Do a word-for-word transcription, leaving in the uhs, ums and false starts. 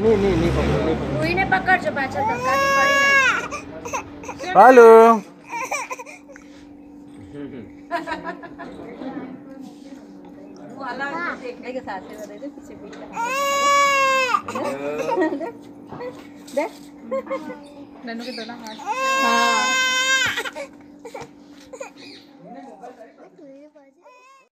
नहीं नहीं नहीं पकड़ नहीं पकड़ कोई ने पकड़ जो पाछा धक्का नहीं पड़ी ना। हेलो वो अलग देखने के साथ से दे दे पीछे पीछे दे नन्नू के दोनों हाथ हां